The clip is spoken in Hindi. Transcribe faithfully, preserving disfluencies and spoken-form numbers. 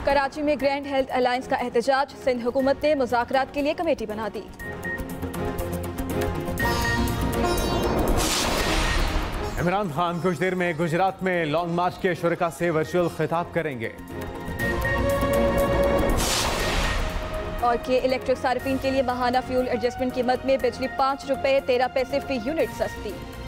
कराची में ग्रैंड हेल्थ अलायंस का एहतजाज, सिंध हुकूमत ने मुज़ाकरात के लिए कमेटी बना दी। इमरान खान कुछ देर में गुजरात में लॉन्ग मार्च के शुरका से वर्चुअल खिताब करेंगे। और के इलेक्ट्रिक सार्फिन के लिए माहाना फ्यूल एडजस्टमेंट कीमत में बिजली पाँच रुपए तेरह पैसे फी यूनिट सस्ती।